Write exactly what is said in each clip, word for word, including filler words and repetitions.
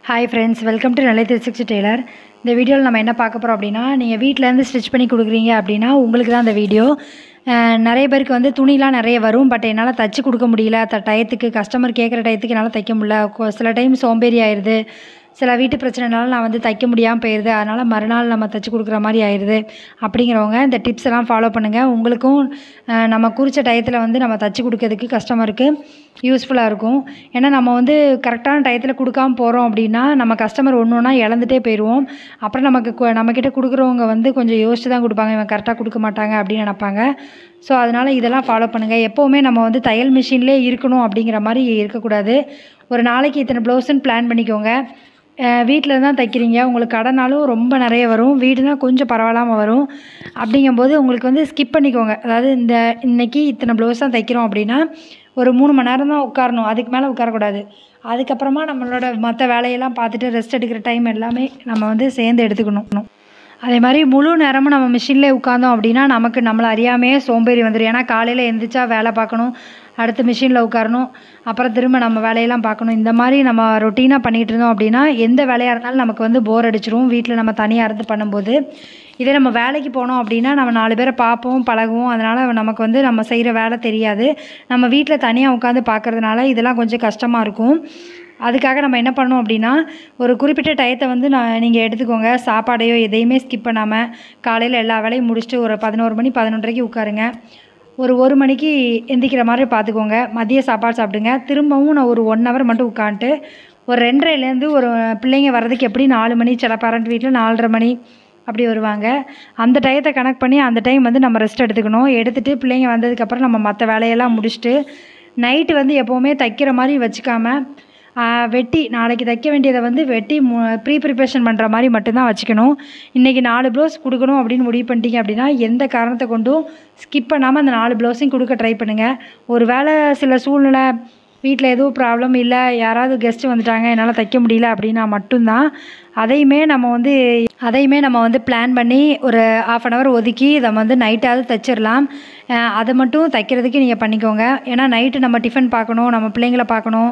Hi friends, welcome to Nellai three sixty tailor. இந்த வீடியோவில் நம்ம என்ன பார்க்க போகிறோம் அப்படின்னா, நீங்கள் வீட்டிலேருந்து ஸ்டிச் பண்ணி கொடுக்குறீங்க அப்படின்னா உங்களுக்கு தான் இந்த வீடியோ. நிறைய பேருக்கு வந்து துணிலாம் நிறைய வரும், பட் என்னால் தைச்சி கொடுக்க முடியல. த டயத்துக்கு கஸ்டமர் கேட்குற டயத்துக்கு என்னால் தைக்க முடியல. சில டைம் சோம்பேறி ஆயிடுது, சில வீட்டு பிரச்சனைனால நான் வந்து தைக்க முடியாமல் போயிடுது. அதனால் மறுநாள் நம்ம தைச்சி கொடுக்குற மாதிரி ஆயிடுது. அப்படிங்கிறவங்க இந்த டிப்ஸ் எல்லாம் ஃபாலோ பண்ணுங்கள். உங்களுக்கும் நம்ம குறித்த டயத்தில் வந்து நம்ம தைச்சி கொடுக்கறதுக்கு கஸ்டமருக்கு யூஸ்ஃபுல்லாக இருக்கும். ஏன்னா நம்ம வந்து கரெக்டான டயத்தில் கொடுக்காமல் போகிறோம் அப்படின்னா நம்ம கஸ்டமர் ஒன்று ஒன்றா இழந்துட்டே போயிடுவோம். அப்புறம் நமக்கு நம்மக்கிட்ட கொடுக்குறவங்க வந்து கொஞ்சம் யோசிச்சு தான் கொடுப்பாங்க, இவன் கரெக்டாக கொடுக்க மாட்டாங்க அப்படின்னு நினப்பாங்க. ஸோ அதனால் இதெல்லாம் ஃபாலோ பண்ணுங்கள். எப்போவுமே நம்ம வந்து தையல் மிஷின்லேயே இருக்கணும் அப்படிங்கிற மாதிரி இருக்கக்கூடாது. ஒரு நாளைக்கு இத்தனை ப்ளவுஸுன்னு பிளான் பண்ணிக்கோங்க. வீட்டில் தான் தைக்கிறீங்க, உங்களுக்கு கடனாலும் ரொம்ப நிறைய வரும், வீடுனா கொஞ்சம் பரவாயில்லாமல் வரும். அப்படிங்கும்போது உங்களுக்கு வந்து ஸ்கிப் பண்ணிக்கோங்க. அதாவது இந்த இன்றைக்கி இத்தனை ப்ளவுஸ் தான் தைக்கிறோம் அப்படின்னா ஒரு மூணு மணி நேரம் தான் உட்காரணும், அதுக்கு மேலே உட்காரக்கூடாது. அதுக்கப்புறமா நம்மளோட மற்ற வேலையெல்லாம் பார்த்துட்டு ரெஸ்ட் எடுக்கிற டைம் எல்லாமே நம்ம வந்து சேர்ந்து எடுத்துக்கணும். அதே மாதிரி முழு நேரமும் நம்ம மிஷின்லேயே உட்காந்தோம் அப்படின்னா நமக்கு நம்மளை அறியாமையே சோம்பேறி வந்துடும். ஏன்னா காலையில் எழுந்திரிச்சா வேலை பார்க்கணும், அடுத்து மிஷினில் உட்காரணும், அப்புறம் திரும்ப நம்ம வேலையெல்லாம் பார்க்கணும். இந்த மாதிரி நம்ம ரொட்டீனாக பண்ணிகிட்டு இருந்தோம் அப்படின்னா எந்த வேலையாக இருந்தாலும் நமக்கு வந்து போர் அடிச்சிடும் வீட்டில் நம்ம தனியாக இருந்து பண்ணும்போது. இதே நம்ம வேலைக்கு போனோம் அப்படின்னா நம்ம நாலு பேரை பார்ப்போம், பழகுவோம். அதனால் நமக்கு வந்து நம்ம செய்கிற வேலை தெரியாது. நம்ம வீட்டில் தனியாக உட்காந்து பார்க்குறதுனால இதெல்லாம் கொஞ்சம் கஷ்டமாக இருக்கும். அதுக்காக நம்ம என்ன பண்ணணும் அப்படின்னா, ஒரு குறிப்பிட்ட டயத்தை வந்து நான் நீங்கள் எடுத்துக்கோங்க. சாப்பாடையோ எதையுமே ஸ்கிப் பண்ணாமல் காலையில் எல்லா வேலையும் முடிச்சுட்டு ஒரு பதினோரு மணி பதினொன்றரைக்கு உட்காருங்க. ஒரு ஒரு மணிக்கு எந்திரிக்கிற மாதிரி பார்த்துக்கோங்க. மதிய சாப்பாடு சாப்பிடுங்க. திரும்பவும் நான் ஒரு ஒன் ஹவர் மட்டும் உட்காந்துட்டு ஒரு ரெண்டரைலேருந்து ஒரு பிள்ளைங்க வர்றதுக்கு எப்படி நாலு மணி, சில பேரண்ட் வீட்டில் நாலரை மணி அப்படி வருவாங்க. அந்த டயத்தை கனெக்ட் பண்ணி அந்த டைம் வந்து நம்ம ரெஸ்ட் எடுத்துக்கணும். எடுத்துகிட்டு பிள்ளைங்க வந்ததுக்கப்புறம் நம்ம மற்ற வேலையெல்லாம் முடிச்சுட்டு நைட்டு வந்து எப்போவுமே தைக்கிற மாதிரி வச்சுக்காமல் வெட்டி நாளைக்கு தைக்க வேண்டியதை வந்து வெட்டி மு ப்ரீ ப்ரிப்ரேஷன் பண்ணுற மாதிரி மட்டும்தான் வச்சுக்கணும். இன்றைக்கி நாலு ப்ளவுஸ் கொடுக்கணும் அப்படின்னு முடிவு பண்ணிட்டீங்க அப்படின்னா எந்த காரணத்தை கொண்டும் ஸ்கிப் பண்ணாமல் அந்த நாலு ப்ளவுஸையும் கொடுக்க ட்ரை பண்ணுங்கள். ஒரு வேளை சில சூழ்நிலை வீட்டில் எதுவும் ப்ராப்ளம் இல்லை, யாராவது கெஸ்ட்டு வந்துட்டாங்க, என்னால் தைக்க முடியல அப்படின்னா மட்டும்தான் அதையுமே நம்ம வந்து அதையுமே நம்ம வந்து பிளான் பண்ணி ஒரு ஆஃப் அன் ஹவர் ஒதுக்கி இதை வந்து நைட்டாவது தைச்சிடலாம். அதை மட்டும் தைக்கிறதுக்கு நீங்கள் பண்ணிக்கோங்க. ஏன்னா நைட்டு நம்ம டிஃபன் பார்க்கணும், நம்ம பிள்ளைங்கள பார்க்கணும்,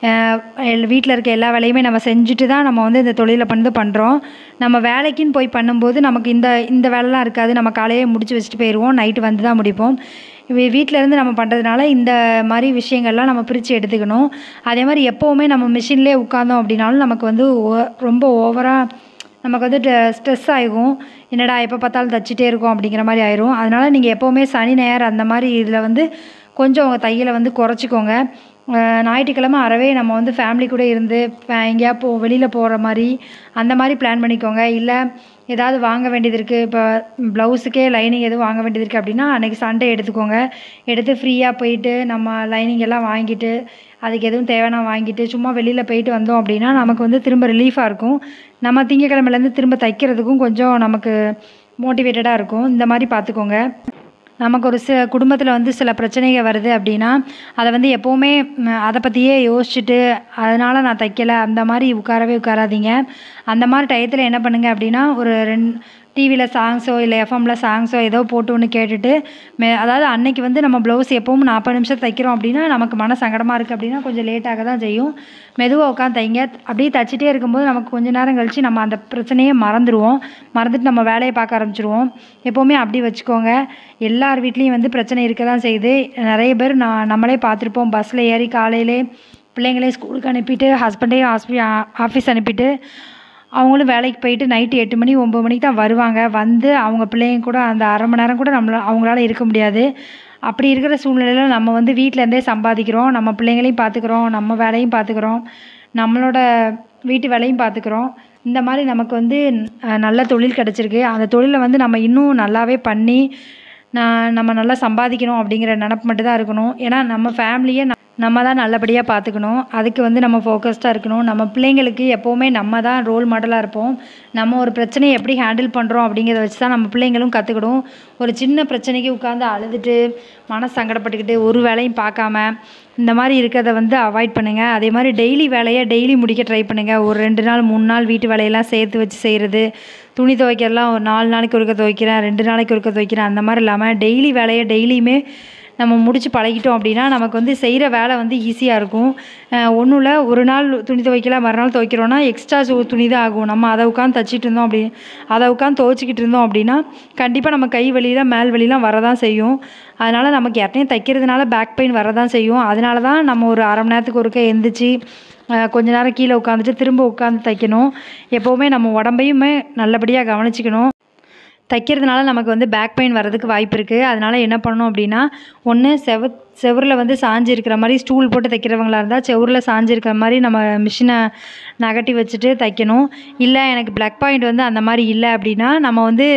வீட்டில் இருக்க எல்லா வேலையுமே நம்ம செஞ்சுட்டு தான் நம்ம வந்து இந்த தொழிலை வந்து பண்ணுறோம். நம்ம வேலைக்குன்னு போய் பண்ணும்போது நமக்கு இந்த இந்த வேலைலாம் இருக்காது. நம்ம காலையே முடிச்சு வச்சுட்டு போயிடுவோம், நைட்டு வந்து தான் முடிப்போம். வீட்டிலேருந்து நம்ம பண்ணுறதுனால இந்த மாதிரி விஷயங்கள்லாம் நம்ம பிரித்து எடுத்துக்கணும். அதே மாதிரி எப்போவுமே நம்ம மிஷின்லேயே உட்காந்தோம் அப்படின்னாலும் நமக்கு வந்து ரொம்ப ஓவராக நமக்கு வந்து ஸ்ட்ரெஸ் ஆகும். என்னடா எப்போ பார்த்தாலும் தைச்சிட்டே இருக்கோம் அப்படிங்கிற மாதிரி ஆயிரும். அதனால் நீங்கள் எப்போவுமே சனி ஞாயிறு அந்த மாதிரி இதில் வந்து கொஞ்சம் உங்கள் தையலை வந்து குறைச்சிக்கோங்க. ஞாயிற்றுக்கிழமை அறவே நம்ம வந்து ஃபேமிலி கூட இருந்து எங்கேயா போ வெளியில் போகிற மாதிரி அந்த மாதிரி பிளான் பண்ணிக்கோங்க. இல்லை ஏதாவது வாங்க வேண்டியது இருக்குது, இப்போ ப்ளவுஸுக்கே லைனிங் எதுவும் வாங்க வேண்டியது இருக்குது அப்படின்னா அன்றைக்கி சண்டே எடுத்துக்கோங்க. எடுத்து ஃப்ரீயாக போயிட்டு நம்ம லைனிங் எல்லாம் வாங்கிட்டு அதுக்கு எதுவும் தேவைன்னா வாங்கிட்டு சும்மா வெளியில் போயிட்டு வந்தோம் அப்படின்னா நமக்கு வந்து திரும்ப ரிலீஃபாக இருக்கும். நம்ம திங்கக்கிழமையிலேருந்து திரும்ப தைக்கிறதுக்கும் கொஞ்சம் நமக்கு மோட்டிவேட்டடாக இருக்கும். இந்த மாதிரி பார்த்துக்கோங்க. நமக்கு ஒரு சில குடும்பத்தில் வந்து சில பிரச்சனைகள் வருது அப்படின்னா அதை வந்து எப்போவுமே அதை பற்றியே யோசிச்சுட்டு அதனால் நான் தைக்கலை அந்த மாதிரி உட்காரவே உட்காராதீங்க. அந்த மாதிரி டயத்தில் என்ன பண்ணுங்கள் அப்படின்னா ஒரு ரெண்டு டிவியில் சாங்ஸோ இல்லை எஃப்எம்மில் சாங்ஸோ ஏதோ போட்டு ஒன்று கேட்டுட்டு மே அதாவது அன்னைக்கு வந்து நம்ம ப்ளவுஸ் எப்போவும் நாற்பது நிமிஷம் தைக்கிறோம் அப்படின்னா நமக்கு மன சங்கடமாக இருக்குது அப்படின்னா கொஞ்சம் லேட்டாக தான் செய்யும். மெதுவாக உட்காந்து தைங்க. அப்படியே தைச்சிட்டே இருக்கும்போது நமக்கு கொஞ்சம் நேரம் கழித்து நம்ம அந்த பிரச்சனையே மறந்துடுவோம். மறந்துட்டு நம்ம வேலையை பார்க்க ஆரம்பிச்சிடுவோம். எப்போவுமே அப்படி வச்சுக்கோங்க. எல்லார் வீட்லேயும் வந்து பிரச்சனை இருக்க தான் செய்யுது. நிறைய பேர் நான் நம்மளே பார்த்துருப்போம், பஸ்ஸில் ஏறி காலையிலே பிள்ளைங்களே ஸ்கூலுக்கு அனுப்பிட்டு ஹஸ்பண்டையும் ஹாஸ்பி ஆஃபீஸ் அனுப்பிட்டு அவங்களும் வேலைக்கு போயிட்டு நைட்டு எட்டு மணி ஒம்பது மணிக்கு தான் வருவாங்க. வந்து அவங்க பிள்ளைங்க கூட அந்த அரை மணி நேரம் கூட நம்மள அவங்களால இருக்க முடியாது. அப்படி இருக்கிற சூழ்நிலையில் நம்ம வந்து வீட்டிலேருந்தே சம்பாதிக்கிறோம், நம்ம பிள்ளைங்களையும் பார்த்துக்குறோம், நம்ம வேலையும் பார்த்துக்குறோம், நம்மளோட வீட்டு வேலையும் பார்த்துக்குறோம். இந்த மாதிரி நமக்கு வந்து நல்ல தொழில் கிடச்சிருக்கு. அந்த தொழிலை வந்து நம்ம இன்னும் நல்லாவே பண்ணி நான் நம்ம நல்லா சம்பாதிக்கணும் அப்படிங்கிற நினப்பு மட்டும் தான் இருக்கணும். ஏன்னா நம்ம ஃபேமிலியை நம்ம தான் நல்லபடியாக பார்த்துக்கணும். அதுக்கு வந்து நம்ம ஃபோக்கஸ்டாக இருக்கணும். நம்ம பிள்ளைங்களுக்கு எப்போவுமே நம்ம தான் ரோல் மாடலாக இருப்போம். நம்ம ஒரு பிரச்சனையை எப்படி ஹேண்டில் பண்ணுறோம் அப்படிங்கிறத வச்சு தான் நம்ம பிள்ளைங்களும் கற்றுக்கிடும். ஒரு சின்ன பிரச்சனைக்கு உட்காந்து அழுதுட்டு மனசு சங்கடப்பட்டுக்கிட்டு ஒரு வேலையும் பார்க்காம இந்த மாதிரி இருக்கிறத வந்து அவாய்ட் பண்ணுங்கள். அதே மாதிரி டெய்லி வேலையை டெய்லி முடிக்க ட்ரை பண்ணுங்கள். ஒரு ரெண்டு நாள் மூணு நாள் வீட்டு வேலையெல்லாம் சேர்த்து வச்சு செய்கிறது, துணி துவைக்கிறலாம் ஒரு நாலு நாளைக்கு ஒருக்க துவைக்கிறேன், ரெண்டு நாளைக்கு ஒருக்க துவைக்கிறேன் அந்த மாதிரி இல்லாமல் டெய்லி வேலையை டெய்லியுமே நம்ம முடிச்சு பழகிட்டோம் அப்படின்னா நமக்கு வந்து செய்கிற வேலை வந்து ஈஸியாக இருக்கும். ஒன்றும் இல்லை, ஒரு நாள் துணி துவைக்கல மறுநாள் துவைக்கிறோன்னா எக்ஸ்ட்ரா துணி தான் ஆகும். நம்ம அதை உட்காந்து தச்சிட்டு இருந்தோம் அப்படி அதை உட்காந்து துவைச்சிக்கிட்டு இருந்தோம் அப்படின்னா கண்டிப்பாக நம்ம கை வலியில் மேல் வலிலாம் வரதான் செய்யும். அதனால் நமக்கு யார்ட்டையும் தைக்கிறதுனால பேக் பெயின் வரதான் செய்யும். அதனால தான் நம்ம ஒரு அரை மணி நேரத்துக்கு ஒருக்க எழுந்திரிச்சி கொஞ்ச நேரம் கீழே உட்காந்துட்டு திரும்ப உட்காந்து தைக்கணும். எப்போவுமே நம்ம உடம்பையுமே நல்லபடியாக கவனிச்சிக்கணும். தைக்கிறதுனால நமக்கு வந்து பேக் பெயின் வர்றதுக்கு வாய்ப்பு இருக்குது. அதனால் என்ன பண்ணணும் அப்படின்னா, ஒன்று செவ செவுரில் வந்து சாஞ்சு இருக்கிற மாதிரி ஸ்டூல் போட்டு தைக்கிறவங்களா இருந்தால் செவுரில் சாஞ்சு இருக்கிற மாதிரி நம்ம மிஷினை நகட்டி வச்சுட்டு தைக்கணும். இல்லை எனக்கு பிளக் பாயிண்ட் வந்து அந்த மாதிரி இல்லை அப்படின்னா நம்ம வந்து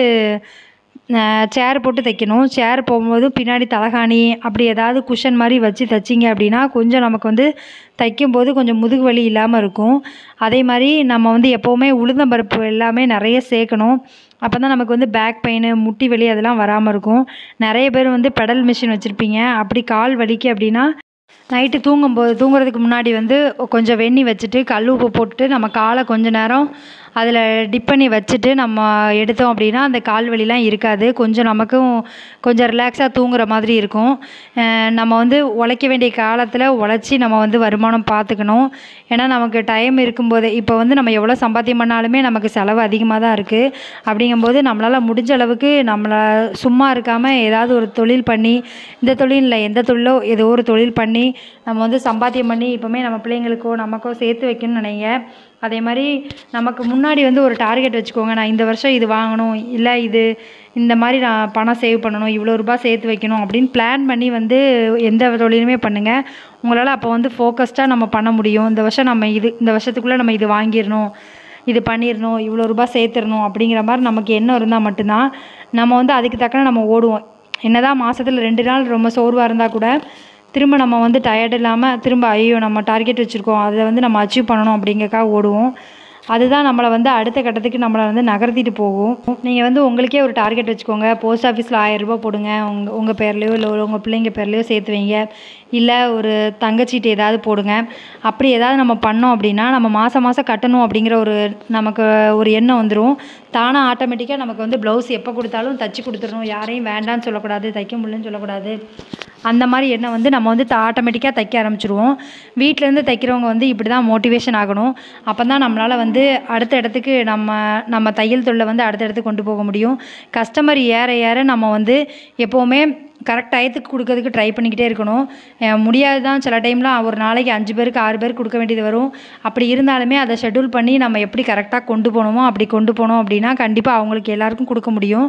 சேர் போட்டு தைக்கணும். சேர் போகும்போது பின்னாடி தலகாணி அப்படி ஏதாவது குஷன் மாதிரி வச்சு தைச்சிங்க அப்படின்னா கொஞ்சம் நமக்கு வந்து தைக்கும்போது கொஞ்சம் முதுகு வலி இல்லாமல் இருக்கும். அதே மாதிரி நம்ம வந்து எப்போவுமே உளுந்தம்பருப்பு எல்லாமே நிறைய சேர்க்கணும். அப்போ தான் நமக்கு வந்து பேக் பெயின் முட்டி வலி அதெல்லாம் வராமல் இருக்கும். நிறைய பேர் வந்து பெடல் மிஷின் வச்சுருப்பீங்க. அப்படி கால் வலிக்கு அப்படின்னா நைட்டு தூங்கும்போது தூங்குறதுக்கு முன்னாடி வந்து கொஞ்சம் வெந்நி வச்சுட்டு கல் உப்பு போட்டுட்டு நம்ம காலை கொஞ்சம் நேரம் அதில் டிப் பண்ணி வச்சுட்டு நம்ம எடுத்தோம் அப்படின்னா அந்த கால் வலிலாம் இருக்காது. கொஞ்சம் நமக்கும் கொஞ்சம் ரிலாக்ஸாக தூங்குற மாதிரி இருக்கும். நம்ம வந்து உழைக்க வேண்டிய காலத்தில் உழைச்சி நம்ம வந்து வருமானம் பார்த்துக்கணும். ஏன்னா நமக்கு டைம் இருக்கும்போது இப்போ வந்து நம்ம எவ்வளோ சம்பாத்தியம் பண்ணாலுமே நமக்கு செலவு அதிகமாக தான் இருக்குது. அப்படிங்கும்போது நம்மளால் முடிஞ்ச அளவுக்கு நம்மளை சும்மா இருக்காமல் ஏதாவது ஒரு தொழில் பண்ணி, இந்த தொழில் இல்லை எந்த தொழிலோ ஏதோ ஒரு தொழில் பண்ணி நம்ம வந்து சம்பாத்தியம் பண்ணி இப்போவுமே நம்ம பிள்ளைங்களுக்கோ நமக்கோ சேர்த்து வைக்கணும்னு நினைங்க. அதே மாதிரி நமக்கு முன்னாடி வந்து ஒரு டார்கெட் வச்சுக்கோங்க. நான் இந்த வருஷம் இது வாங்கணும், இல்லை இது இந்த மாதிரி நான் பணம் சேவ் பண்ணணும், இவ்வளோ ரூபாய் சேர்த்து வைக்கணும் அப்படின்னு பிளான் பண்ணி வந்து எந்த தொழிலுமே பண்ணுங்கள். உங்களால் அப்போ வந்து ஃபோக்கஸ்டாக நம்ம பண்ண முடியும். இந்த வருஷம் நம்ம இது இந்த வருஷத்துக்குள்ளே நம்ம இது வாங்கிடணும், இது பண்ணிடணும், இவ்வளோ ரூபாய் சேர்த்துடணும் அப்படிங்கிற மாதிரி நமக்கு எண்ணம் இருந்தால் மட்டும்தான் நம்ம வந்து அதுக்கு தக்கன நம்ம ஓடுவோம். என்ன தான் மாதத்தில் ரெண்டு நாள் ரொம்ப சோர்வாக இருந்தால் கூட திரும்ப நம்ம வந்து டயர்ட் இல்லாமல் திரும்ப ஐயோ நம்ம டார்கெட் வச்சுருக்கோம் அதை வந்து நம்ம அச்சீவ் பண்ணணும் அப்படிங்கக்காக ஓடுவோம். அதுதான் நம்மளை வந்து அடுத்த கட்டத்துக்கு நம்மளை வந்து நகர்த்திட்டு போகும். நீங்கள் வந்து உங்களுக்கே ஒரு டார்கெட் வச்சுக்கோங்க. போஸ்ட் ஆஃபீஸில் ஆயிரம் ரூபாய் போடுங்க. உங்கள் உங்கள் பேர்லையோ இல்லை உங்கள் பிள்ளைங்க பேர்லையோ சேர்த்து வைங்க. இல்லை ஒரு தங்கச்சீட்டு ஏதாவது போடுங்க. அப்படி ஏதாவது நம்ம பண்ணோம் அப்படின்னா நம்ம மாதம் மாதம் கட்டணும் அப்படிங்கிற ஒரு நமக்கு ஒரு எண்ணம் வந்துடும். தானாக ஆட்டோமேட்டிக்காக நமக்கு வந்து ப்ளவுஸ் எப்போ கொடுத்தாலும் தைச்சி கொடுத்துடணும், யாரையும் வேண்டான்னு சொல்லக்கூடாது, தைக்க முடியலன்னு சொல்லக்கூடாது. அந்த மாதிரி எண்ணம் வந்து நம்ம வந்து ஆட்டோமேட்டிக்காக தைக்க ஆரம்பிச்சிடுவோம். வீட்டிலேருந்து தைக்கிறவங்க வந்து இப்படி தான் மோட்டிவேஷன் ஆகணும். அப்போ தான் நம்மளால் வந்து அடுத்த இடத்துக்கு நம்ம நம்ம தையல் தொழிலை வந்து அடுத்த இடத்துக்கு கொண்டு போக முடியும். கஸ்டமர் ஏற ஏற நம்ம வந்து எப்போவுமே கரெக்ட் டயத்துக்கு கொடுக்கறதுக்கு ட்ரை பண்ணிக்கிட்டே இருக்கணும். முடியாது தான் சில டைம்லாம் ஒரு நாளைக்கு அஞ்சு பேருக்கு ஆறு பேருக்கு கொடுக்க வேண்டியது வரும். அப்படி இருந்தாலுமே அதை ஷெட்யூல் பண்ணி நம்ம எப்படி கரெக்டாக கொண்டு போகணுமோ அப்படி கொண்டு போனோம் அப்படின்னா கண்டிப்பாக அவங்களுக்கு எல்லாருக்கும் கொடுக்க முடியும்.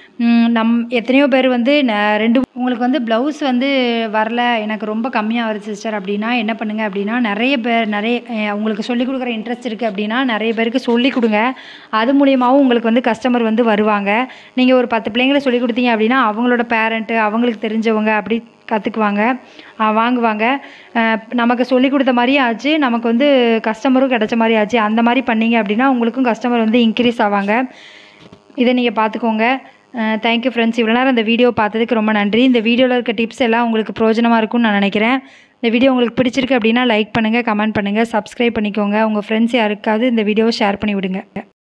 நம் எத்தனையோ பேர் வந்து ரெண்டு உங்களுக்கு வந்து ப்ளவுஸ் வந்து வரல, எனக்கு ரொம்ப கம்மியாக வருது சிஸ்டர் அப்படின்னா என்ன பண்ணுங்கள் அப்படின்னா நிறைய பேர் நிறைய உங்களுக்கு சொல்லிக் கொடுக்குற இன்ட்ரெஸ்ட் இருக்குது அப்படின்னா நிறைய பேருக்கு சொல்லிக் கொடுங்க. அது மூலியமாகவும் உங்களுக்கு வந்து கஸ்டமர் வந்து வருவாங்க. நீங்கள் ஒரு பத்து பிள்ளைங்களை சொல்லிக் கொடுத்தீங்க அப்படின்னா அவங்களோட பேரண்ட்டு அவங்களுக்கு தெரிஞ்சவங்க அப்படி கற்றுக்குவாங்க, வாங்குவாங்க. நமக்கு சொல்லிக் கொடுத்த மாதிரியும் ஆச்சு, நமக்கு வந்து கஸ்டமரும் கிடைச்ச மாதிரி ஆச்சு. அந்த மாதிரி பண்ணிங்க அப்படின்னா உங்களுக்கும் கஸ்டமர் வந்து இன்க்ரீஸ் ஆவாங்க. இதை நீங்கள் பார்த்துக்கோங்க. Thank you friends. இவ்வளோ நேரம் இந்த வீடியோ பார்த்ததுக்கு ரொம்ப நன்றி. இந்த வீடியோவில் இருக்க டிப்ஸ் எல்லாம் உங்களுக்கு பிரயோஜனமாக இருக்கும்னு நான் நினைக்கிறேன். இந்த வீடியோ உங்களுக்கு பிடிச்சிருக்கு அப்படின்னா லைக் பண்ணுங்கள், கமெண்ட் பண்ணுங்கள், சப்ஸ்கிரைப் பண்ணிக்கோங்க. உங்கள் ஃப்ரெண்ட்ஸ் யாருக்காவது இந்த வீடியோவை ஷேர் பண்ணி விடுங்க.